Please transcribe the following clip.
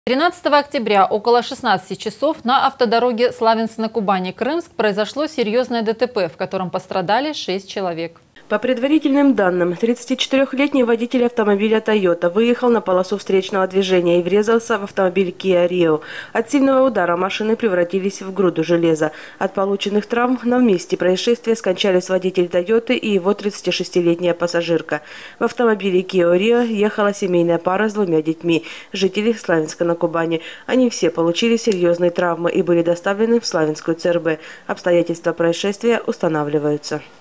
13 октября около 16 часов на автодороге Славянск-на-Кубани-Крымск произошло серьезное ДТП, в котором пострадали 6 человек. По предварительным данным, 34-летний водитель автомобиля Toyota выехал на полосу встречного движения и врезался в автомобиль Kia Rio. От сильного удара машины превратились в груду железа. От полученных травм на месте происшествия скончались водитель Toyota и его 36-летняя пассажирка. В автомобиле Kia Rio ехала семейная пара с 2 детьми, жители Славянска-на-Кубани. Они все получили серьезные травмы и были доставлены в Славянскую ЦРБ. Обстоятельства происшествия устанавливаются.